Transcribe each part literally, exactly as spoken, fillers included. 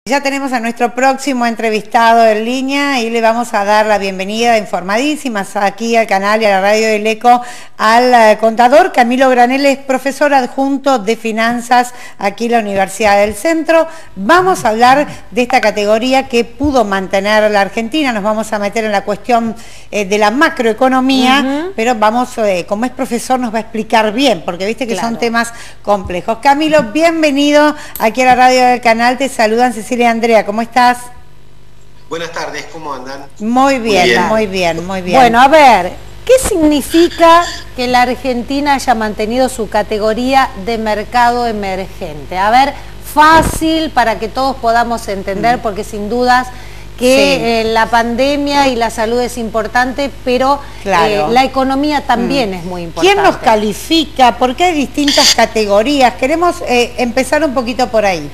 Ya tenemos a nuestro próximo entrevistado en línea y le vamos a dar la bienvenida informadísimas aquí al canal y a la radio del Eco al contador Camilo Granel, es profesor adjunto de finanzas aquí en la Universidad del Centro. Vamos a hablar de esta categoría que pudo mantener la Argentina, nos vamos a meter en la cuestión eh, de la macroeconomía, uh-huh. pero vamos, eh, como es profesor nos va a explicar bien, porque viste que claro. son temas complejos. Camilo, bienvenido aquí a la radio del canal, te saludan Cecilia y Andrea, ¿cómo estás? Buenas tardes, ¿cómo andan? Muy bien, muy bien, muy bien, muy bien. Bueno, a ver, ¿qué significa que la Argentina haya mantenido su categoría de mercado emergente? A ver, fácil para que todos podamos entender, porque sin dudas que sí. eh, la pandemia y la salud es importante, pero claro. eh, la economía también mm. es muy importante. ¿Quién nos califica? ¿Por qué hay distintas categorías? Queremos eh, empezar un poquito por ahí.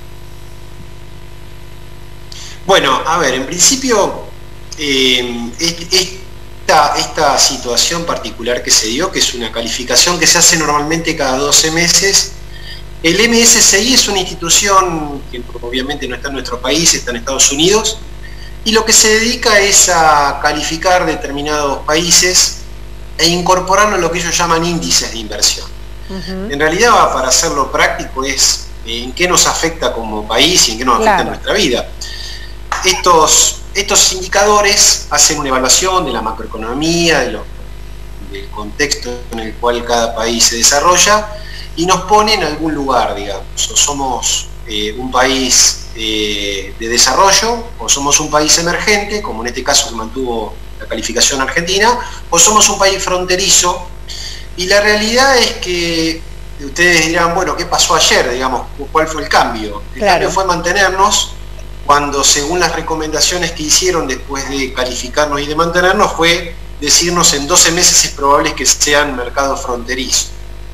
Bueno, a ver, en principio, eh, esta, esta situación particular que se dio, que es una calificación que se hace normalmente cada doce meses, el M S C I es una institución que obviamente no está en nuestro país, está en Estados Unidos, y lo que se dedica es a calificar determinados países e incorporarlo a lo que ellos llaman índices de inversión. Uh-huh. En realidad, para hacerlo práctico, es en qué nos afecta como país y en qué nos afecta claro. en nuestra vida. Estos, estos indicadores hacen una evaluación de la macroeconomía, de lo, del contexto en el cual cada país se desarrolla y nos pone en algún lugar, digamos. O somos eh, un país eh, de desarrollo, o somos un país emergente, como en este caso que mantuvo la calificación Argentina, o somos un país fronterizo. Y la realidad es que ustedes dirán, bueno, ¿qué pasó ayer? Digamos, ¿cuál fue el cambio? El claro. cambio fue mantenernos cuando, según las recomendaciones que hicieron después de calificarnos y de mantenernos, fue decirnos en doce meses es probable que sean mercados fronterizos,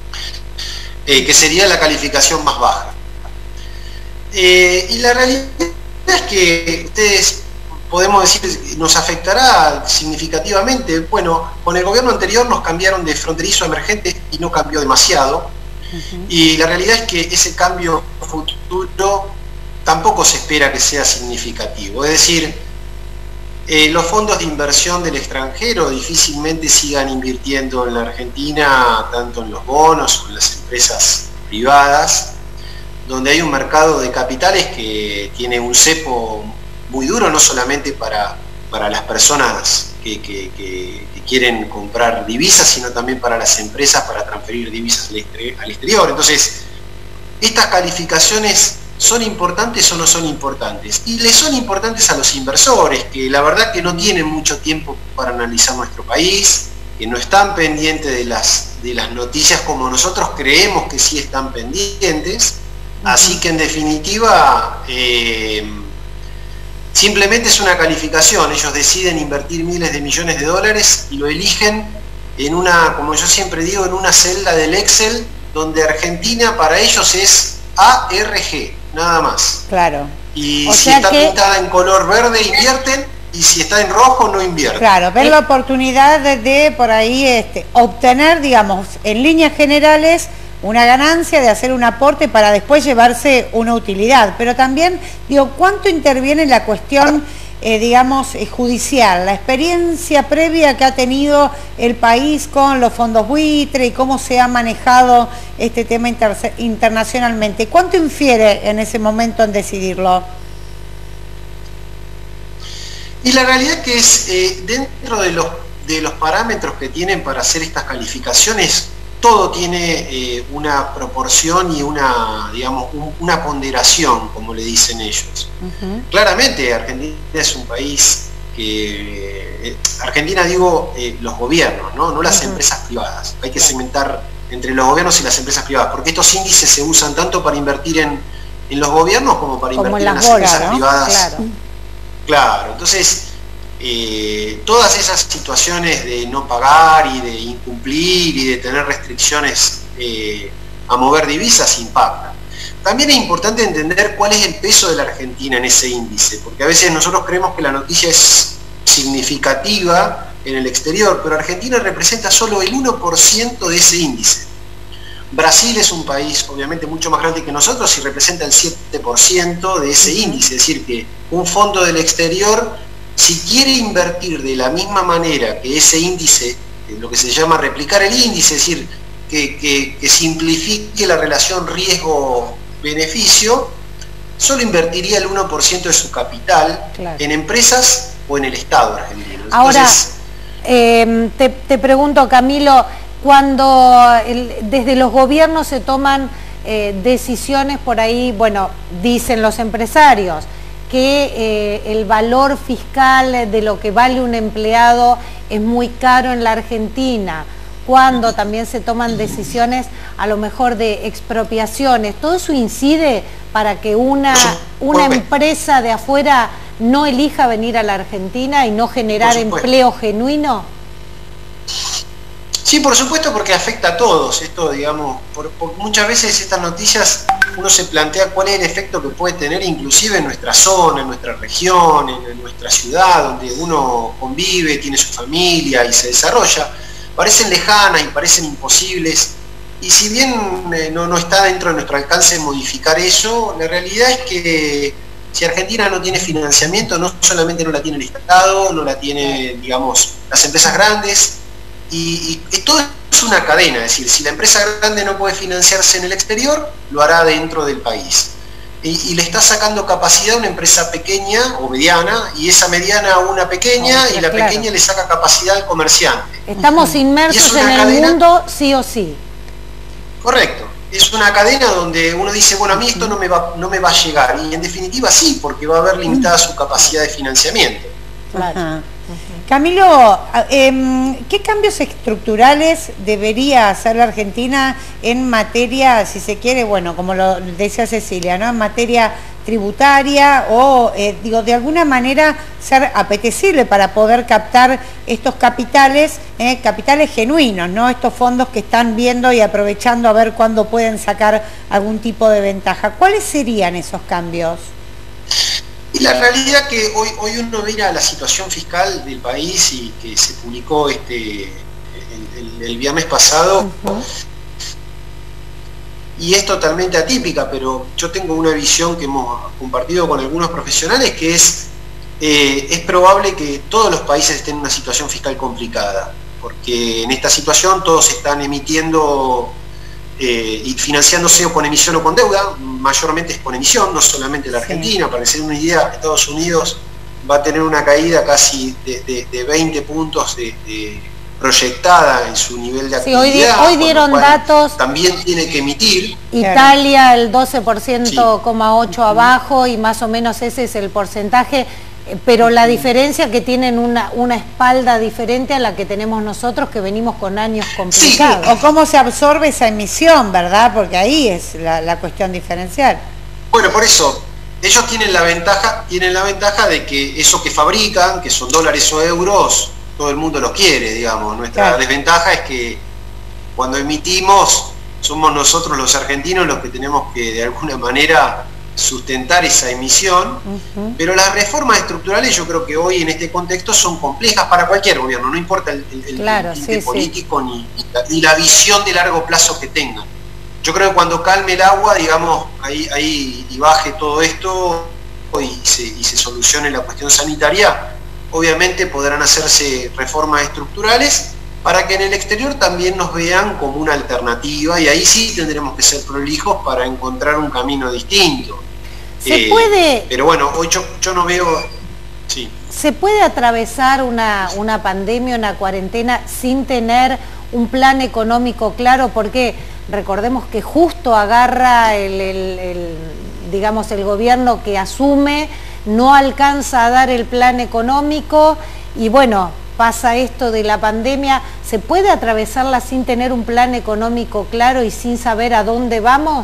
eh, que sería la calificación más baja. Eh, y la realidad es que ustedes, podemos decir, nos afectará significativamente. Bueno, con el gobierno anterior nos cambiaron de fronterizo a emergente y no cambió demasiado. Uh-huh. Y la realidad es que ese cambio futuro tampoco se espera que sea significativo. Es decir, eh, los fondos de inversión del extranjero difícilmente sigan invirtiendo en la Argentina, tanto en los bonos o en las empresas privadas, donde hay un mercado de capitales que tiene un cepo muy duro, no solamente para, para las personas que, que, que, que quieren comprar divisas, sino también para las empresas para transferir divisas al, exter al exterior. Entonces, estas calificaciones ¿son importantes o no son importantes? Y le son importantes a los inversores, que la verdad que no tienen mucho tiempo para analizar nuestro país, que no están pendientes de las, de las noticias como nosotros creemos que sí están pendientes. Así que en definitiva, eh, simplemente es una calificación. Ellos deciden invertir miles de millones de dólares y lo eligen en una, como yo siempre digo, en una celda del Excel, donde Argentina para ellos es A R G. Nada más. Claro. Y o si sea está que... pintada en color verde, invierten, y si está en rojo, no invierten. Claro, ver la oportunidad de, de por ahí este, obtener, digamos, en líneas generales, una ganancia, de hacer un aporte para después llevarse una utilidad. Pero también, digo, ¿cuánto interviene la cuestión, eh, digamos, eh, judicial? La experiencia previa que ha tenido el país con los fondos buitre y cómo se ha manejado este tema inter internacionalmente. ¿Cuánto infiere en ese momento en decidirlo? Y la realidad es que es eh, dentro de los, de los parámetros que tienen para hacer estas calificaciones, todo tiene eh, una proporción y una, digamos, un, una ponderación, como le dicen ellos. Uh-huh. Claramente Argentina es un país que, eh, Argentina digo, eh, los gobiernos, no, no las uh-huh. empresas privadas. Hay que segmentar entre los gobiernos y las empresas privadas, porque estos índices se usan tanto para invertir en, en los gobiernos como para como invertir en las, en las empresas bolas, ¿no? privadas. Claro. Claro, entonces Eh, todas esas situaciones de no pagar y de incumplir y de tener restricciones eh, a mover divisas impactan. También es importante entender cuál es el peso de la Argentina en ese índice, porque a veces nosotros creemos que la noticia es significativa en el exterior, pero Argentina representa solo el uno por ciento de ese índice. Brasil es un país obviamente mucho más grande que nosotros y representa el siete por ciento de ese índice, es decir, que un fondo del exterior, si quiere invertir de la misma manera que ese índice, lo que se llama replicar el índice, es decir, que, que, que simplifique la relación riesgo-beneficio, solo invertiría el uno por ciento de su capital, claro, en empresas o en el Estado argentino. Ahora, Entonces, eh, te, te pregunto, Camilo, cuando el, desde los gobiernos se toman eh, decisiones por ahí, bueno, dicen los empresarios que eh, el valor fiscal de lo que vale un empleado es muy caro en la Argentina, cuando también se toman decisiones a lo mejor de expropiaciones, ¿todo eso incide para que una, una empresa de afuera no elija venir a la Argentina y no generar empleo genuino? Sí, por supuesto, porque afecta a todos. Esto, digamos, por, por muchas veces estas noticias uno se plantea cuál es el efecto que puede tener inclusive en nuestra zona, en nuestra región, en, en nuestra ciudad, donde uno convive, tiene su familia y se desarrolla. Parecen lejanas y parecen imposibles, y si bien eh, no, no está dentro de nuestro alcance modificar eso, la realidad es que si Argentina no tiene financiamiento, no solamente no la tiene el Estado, no la tiene, digamos, las empresas grandes, y, y, y todo es una cadena, es decir, si la empresa grande no puede financiarse en el exterior, lo hará dentro del país. Y, y le está sacando capacidad a una empresa pequeña o mediana, y esa mediana a una pequeña, oh, y la claro. pequeña le saca capacidad al comerciante. Estamos inmersos en cadena, el mundo sí o sí. Correcto. Es una cadena donde uno dice, bueno, a mí esto no me va, no me va a llegar, y en definitiva sí, porque va a haber limitada su capacidad de financiamiento. Claro. Ajá. Camilo, eh, ¿qué cambios estructurales debería hacer la Argentina en materia, si se quiere, bueno, como lo decía Cecilia, ¿no?, en materia tributaria o, eh, digo, de alguna manera ser apetecible para poder captar estos capitales, eh, capitales genuinos, ¿no?, estos fondos que están viendo y aprovechando a ver cuándo pueden sacar algún tipo de ventaja? ¿Cuáles serían esos cambios? Y la realidad que hoy, hoy uno mira la situación fiscal del país y que se publicó este el, el, el viernes pasado, uh-huh. y es totalmente atípica, pero yo tengo una visión que hemos compartido con algunos profesionales, que es, eh, es probable que todos los países estén en una situación fiscal complicada, porque en esta situación todos están emitiendo Eh, y financiándose o con emisión o con deuda, mayormente es con emisión, no solamente la Argentina. Sí. Para que se den una idea, Estados Unidos va a tener una caída casi de, de, de veinte puntos de, de proyectada en su nivel de actividad. Sí, hoy, hoy dieron datos. También tiene que emitir. Italia el doce por ciento coma ocho sí. abajo, y más o menos ese es el porcentaje. Pero la diferencia que tienen una, una espalda diferente a la que tenemos nosotros, que venimos con años complicados. Sí, o cómo se absorbe esa emisión, ¿verdad? Porque ahí es la, la cuestión diferencial. Bueno, por eso, ellos tienen la ventaja, tienen la ventaja de que eso que fabrican, que son dólares o euros, todo el mundo los quiere, digamos. Nuestra claro. desventaja es que cuando emitimos, somos nosotros los argentinos los que tenemos que de alguna manera sustentar esa emisión, uh-huh. pero las reformas estructurales yo creo que hoy en este contexto son complejas para cualquier gobierno, no importa el, el, claro, el sí, político sí. Ni, la, ni la visión de largo plazo que tengan. Yo creo que cuando calme el agua, digamos, ahí, ahí y baje todo esto y se, y se solucione la cuestión sanitaria, obviamente podrán hacerse reformas estructurales para que en el exterior también nos vean como una alternativa, y ahí sí tendremos que ser prolijos para encontrar un camino distinto. ¿Se eh, puede...? Pero bueno, hoy yo, yo no veo... Sí. ¿Se puede atravesar una, una pandemia, una cuarentena, sin tener un plan económico claro? Porque recordemos que justo agarra el, el, el, digamos, el gobierno que asume, no alcanza a dar el plan económico, y bueno, pasa esto de la pandemia. ¿Se puede atravesarla sin tener un plan económico claro y sin saber a dónde vamos?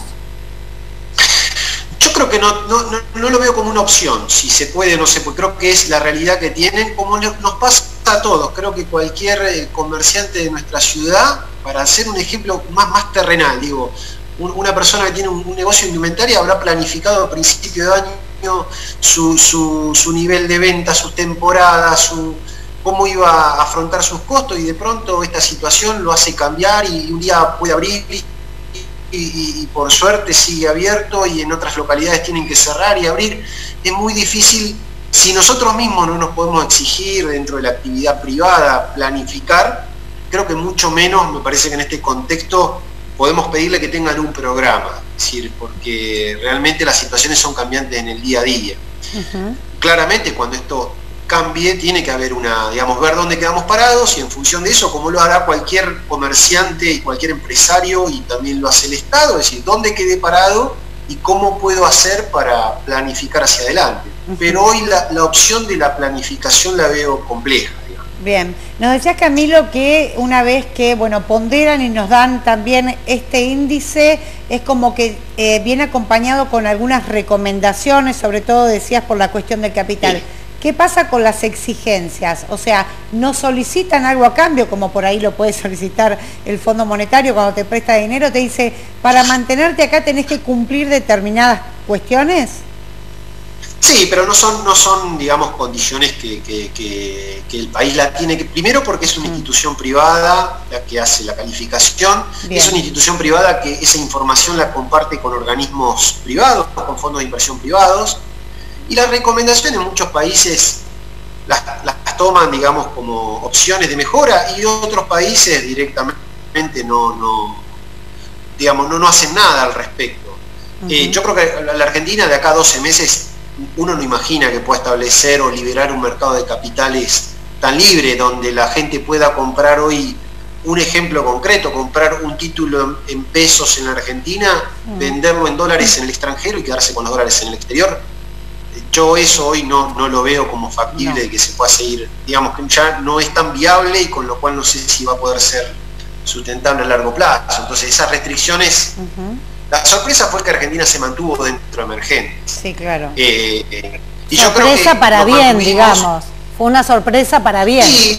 Yo creo que no, no, no, no lo veo como una opción, si se puede o no se puede. Creo que es la realidad que tienen, como nos pasa a todos. Creo que cualquier comerciante de nuestra ciudad, para hacer un ejemplo más, más terrenal, digo, un, una persona que tiene un, un negocio de indumentaria habrá planificado a principio de año su, su, su nivel de venta, sus temporadas, su, cómo iba a afrontar sus costos, y de pronto esta situación lo hace cambiar, y un día puede abrir y y, y por suerte sigue abierto y en otras localidades tienen que cerrar y abrir. Es muy difícil, si nosotros mismos no nos podemos exigir dentro de la actividad privada planificar, creo que mucho menos, me parece que en este contexto podemos pedirle que tengan un programa, es decir, porque realmente las situaciones son cambiantes en el día a día. Uh-huh. Claramente cuando esto cambie tiene que haber una, digamos, ver dónde quedamos parados y en función de eso, como lo hará cualquier comerciante y cualquier empresario y también lo hace el Estado, es decir, dónde quedé parado y cómo puedo hacer para planificar hacia adelante. Uh-huh. Pero hoy la, la opción de la planificación la veo compleja. Bien, nos decía Camilo que una vez que, bueno, ponderan y nos dan también este índice, es como que eh, viene acompañado con algunas recomendaciones, sobre todo decías por la cuestión del capital. Sí. ¿Qué pasa con las exigencias? O sea, ¿no solicitan algo a cambio, como por ahí lo puede solicitar el Fondo Monetario cuando te presta dinero? Te dice, para mantenerte acá tenés que cumplir determinadas cuestiones. Sí, pero no son, no son digamos, condiciones que, que, que, que el país la tiene que... Primero porque es una institución privada la que hace la calificación. Bien. Es una institución privada que esa información la comparte con organismos privados, con fondos de inversión privados. Y las recomendaciones en muchos países las, las toman, digamos, como opciones de mejora y otros países directamente no, no, digamos, no, no hacen nada al respecto. Uh-huh. eh, yo creo que la Argentina de acá a doce meses uno no imagina que pueda establecer o liberar un mercado de capitales tan libre donde la gente pueda comprar hoy, un ejemplo concreto, comprar un título en pesos en la Argentina, uh-huh. venderlo en dólares en el extranjero y quedarse con los dólares en el exterior. Yo eso hoy no, no lo veo como factible no. de que se pueda seguir, digamos que ya no es tan viable y con lo cual no sé si va a poder ser sustentable a largo plazo. Entonces esas restricciones, uh-huh. la sorpresa fue que Argentina se mantuvo dentro de emergentes. Sí, claro. Eh, eh, y sorpresa yo creo que para bien, digamos. Fue una sorpresa para bien. Sí.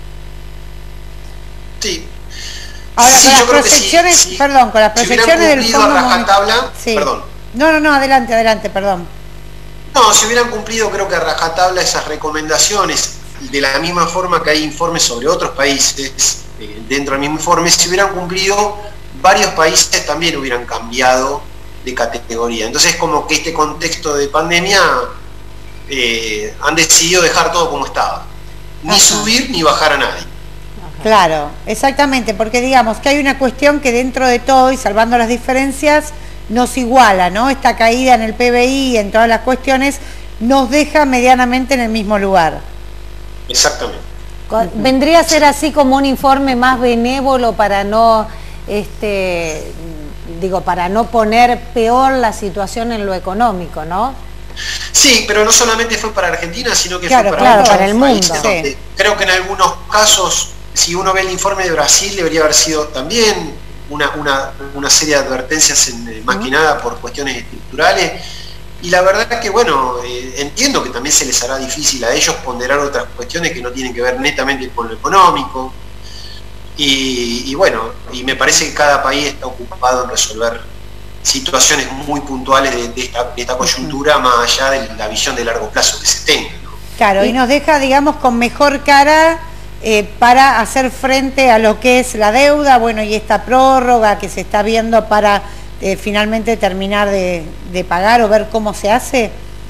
Sí. Ahora, sí, con las yo creo proyecciones, sí, sí. perdón, con las proyecciones si del Fondo a rajatabla, sí. perdón. No, no, no, adelante, adelante, perdón. No, si hubieran cumplido creo que a rajatabla esas recomendaciones, de la misma forma que hay informes sobre otros países, eh, dentro del mismo informe, si hubieran cumplido, varios países también hubieran cambiado de categoría. Entonces como que este contexto de pandemia eh, han decidido dejar todo como estaba. Ni Ajá. subir ni bajar a nadie. Claro, exactamente, porque digamos que hay una cuestión que dentro de todo, y salvando las diferencias, nos iguala, ¿no? Esta caída en el P B I y en todas las cuestiones nos deja medianamente en el mismo lugar. Exactamente. Vendría a ser así como un informe más benévolo para no, este, digo, para no poner peor la situación en lo económico, ¿no? Sí, pero no solamente fue para Argentina, sino que claro, fue para, claro, muchos para el mundo. Países, sí. Creo que en algunos casos, si uno ve el informe de Brasil, debería haber sido también Una, una, una serie de advertencias en, más que nada por cuestiones estructurales y la verdad es que bueno, eh, entiendo que también se les hará difícil a ellos ponderar otras cuestiones que no tienen que ver netamente con lo económico y, y bueno, y me parece que cada país está ocupado en resolver situaciones muy puntuales de, de, esta, de esta coyuntura más allá de la visión de largo plazo que se tenga, ¿no? Claro, y nos deja digamos con mejor cara Eh, para hacer frente a lo que es la deuda, bueno, y esta prórroga que se está viendo para eh, finalmente terminar de, de pagar o ver cómo se hace?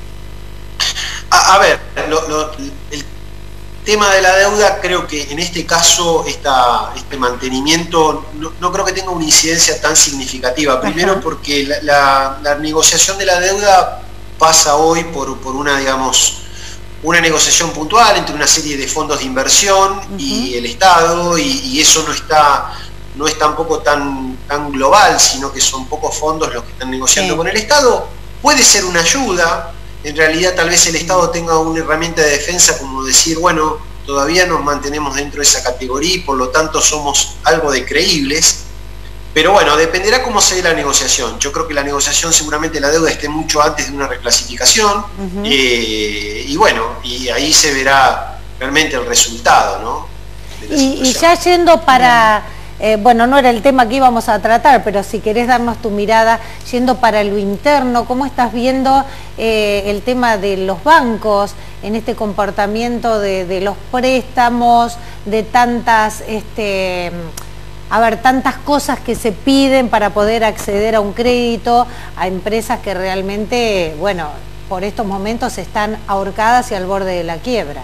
A, a ver, lo, lo, el tema de la deuda creo que en este caso esta, este mantenimiento no, no creo que tenga una incidencia tan significativa. Primero Ajá. porque la, la, la negociación de la deuda pasa hoy por, por una, digamos, una negociación puntual entre una serie de fondos de inversión uh-huh. y el Estado, y, y eso no está no es tampoco tan, tan global, sino que son pocos fondos los que están negociando sí. con el Estado. Puede ser una ayuda, en realidad tal vez el Estado tenga una herramienta de defensa como decir, bueno, todavía nos mantenemos dentro de esa categoría y por lo tanto somos algo de creíbles. Pero bueno, dependerá cómo se dé la negociación. Yo creo que la negociación seguramente la deuda esté mucho antes de una reclasificación uh-huh. eh, y bueno, y ahí se verá realmente el resultado, ¿no? Y, y ya yendo para, eh, bueno, no era el tema que íbamos a tratar, pero si querés darnos tu mirada, yendo para lo interno, ¿cómo estás viendo eh, el tema de los bancos en este comportamiento de, de los préstamos, de tantas... este a ver, tantas cosas que se piden para poder acceder a un crédito, a empresas que realmente, bueno, por estos momentos están ahorcadas y al borde de la quiebra.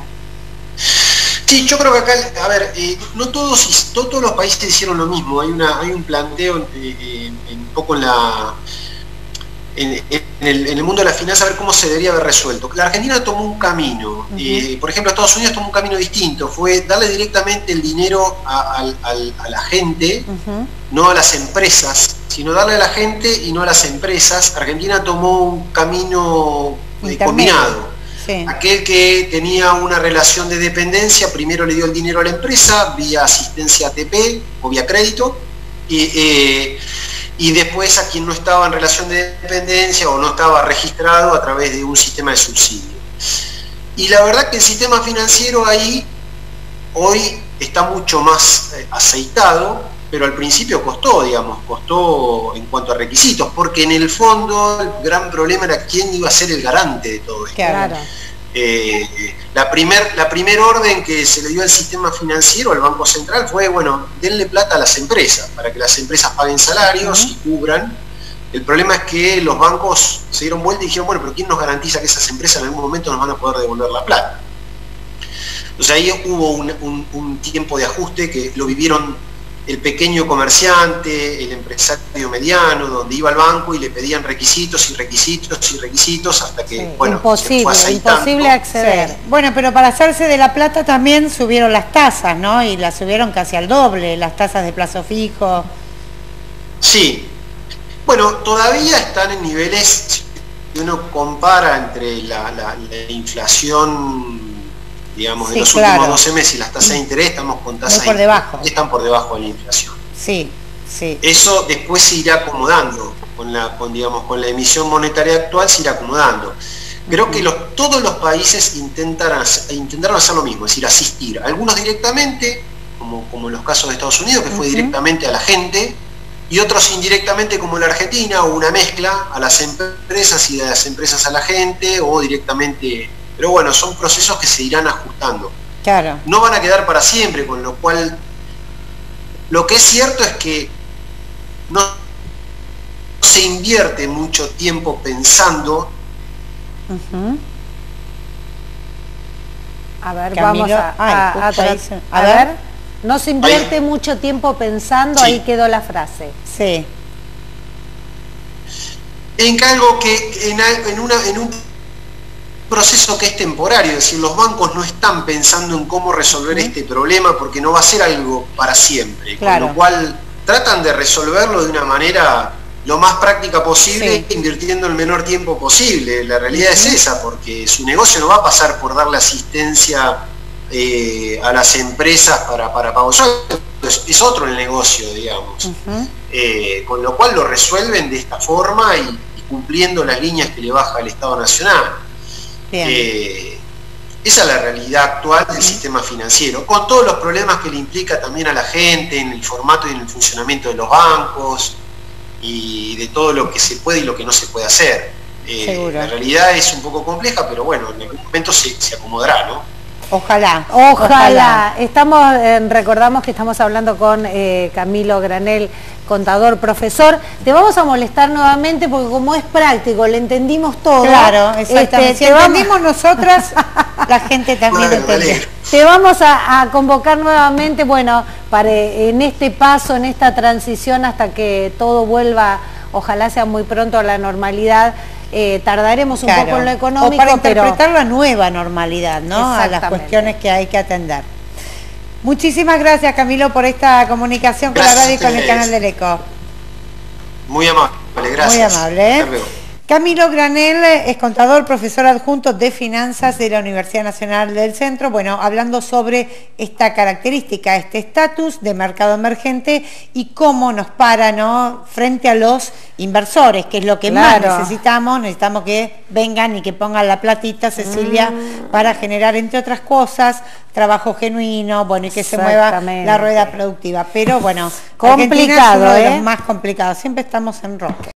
Sí, yo creo que acá, a ver, eh, no, todos, no todos los países hicieron lo mismo. Hay, una, hay un planteo eh, un poco en la... En, en, el, en el mundo de la finanza, a ver cómo se debería haber resuelto. La Argentina tomó un camino, uh-huh. eh, por ejemplo, Estados Unidos tomó un camino distinto, fue darle directamente el dinero a, a, a, a la gente, uh-huh. no a las empresas, sino darle a la gente y no a las empresas. Argentina tomó un camino eh, combinado. Sí. Aquel que tenía una relación de dependencia, primero le dio el dinero a la empresa vía asistencia A T P o vía crédito, y, eh, y después a quien no estaba en relación de dependencia o no estaba registrado a través de un sistema de subsidio. Y la verdad que el sistema financiero ahí hoy está mucho más eh, aceitado, pero al principio costó, digamos, costó en cuanto a requisitos, porque en el fondo el gran problema era quién iba a ser el garante de todo esto. Claro. Eh, la primer, la primer orden que se le dio al sistema financiero, al Banco Central, fue, bueno, denle plata a las empresas, para que las empresas paguen salarios uh-huh. y cubran. El problema es que los bancos se dieron vuelta y dijeron, bueno, pero ¿quién nos garantiza que esas empresas en algún momento nos van a poder devolver la plata? Entonces ahí hubo un, un, un tiempo de ajuste que lo vivieron el pequeño comerciante, el empresario mediano, donde iba al banco y le pedían requisitos y requisitos y requisitos hasta que, sí, bueno, imposible, se fue aceitando. Imposible acceder. Sí. Bueno, pero para hacerse de la plata también subieron las tasas, ¿no? Y las subieron casi al doble, las tasas de plazo fijo. Sí. Bueno, todavía están en niveles, si uno compara entre la, la, la inflación, digamos, sí, de los claro. últimos doce meses y las tasas de interés, estamos con tasas Muy por de debajo. que están por debajo de la inflación. Sí, sí. Eso después se irá acomodando, con la, con, digamos, con la emisión monetaria actual se irá acomodando. Creo uh-huh. que los, todos los países intentan, intentaron hacer lo mismo, es decir, asistir. Algunos directamente, como, como en los casos de Estados Unidos, que fue uh-huh. directamente a la gente, y otros indirectamente, como en la Argentina, o una mezcla a las empresas y de las empresas a la gente, o directamente... Pero bueno, son procesos que se irán ajustando. Claro. No van a quedar para siempre, con lo cual lo que es cierto es que no se invierte mucho tiempo pensando. Uh-huh. A ver, Camilo, vamos a, ay, a, a, a, a ver. ver. No se invierte ahí. mucho tiempo pensando, sí. Ahí quedó la frase. Sí. En algo que en, en, una, en un proceso que es temporario, es decir, los bancos no están pensando en cómo resolver uh-huh. este problema porque no va a ser algo para siempre, claro. Con lo cual tratan de resolverlo de una manera lo más práctica posible, sí. invirtiendo el menor tiempo posible. La realidad uh-huh. es esa, porque su negocio no va a pasar por darle asistencia eh, a las empresas para, para pago. Es, es otro el negocio, digamos. Uh-huh. eh, con lo cual lo resuelven de esta forma y, y cumpliendo las líneas que le baja el Estado Nacional. Eh, esa es la realidad actual del sistema financiero, con todos los problemas que le implica también a la gente en el formato y en el funcionamiento de los bancos y de todo lo que se puede y lo que no se puede hacer. Eh, la realidad es un poco compleja, pero bueno, en algún momento se, se acomodará, ¿no? Ojalá, ojalá. Ojalá. Estamos, eh, recordamos que estamos hablando con eh, Camilo Granel, contador, profesor. Te vamos a molestar nuevamente porque como es práctico, le entendimos todo. Claro, exactamente. Este, si entendimos vamos... nosotras, la gente también bueno, entendió. Vale. Te vamos a, a convocar nuevamente, bueno, para en este paso, en esta transición hasta que todo vuelva, ojalá sea muy pronto a la normalidad. Eh, tardaremos un claro. poco en lo económico, o para interpretar pero... la nueva normalidad, ¿no? A las cuestiones que hay que atender. Muchísimas gracias, Camilo, por esta comunicación con gracias la radio y con el canal del Eco. Muy amable, gracias. Muy amable. ¿eh? Camilo Granel es contador, profesor adjunto de Finanzas de la Universidad Nacional del Centro, bueno, hablando sobre esta característica, este estatus de mercado emergente y cómo nos para, ¿no?, frente a los inversores, que es lo que claro. más necesitamos, necesitamos que vengan y que pongan la platita, Cecilia, mm. para generar, entre otras cosas, trabajo genuino, bueno, y que se mueva la rueda productiva. Pero bueno, complicado, Argentina es uno de ¿eh? los más complicados, siempre estamos en rojo.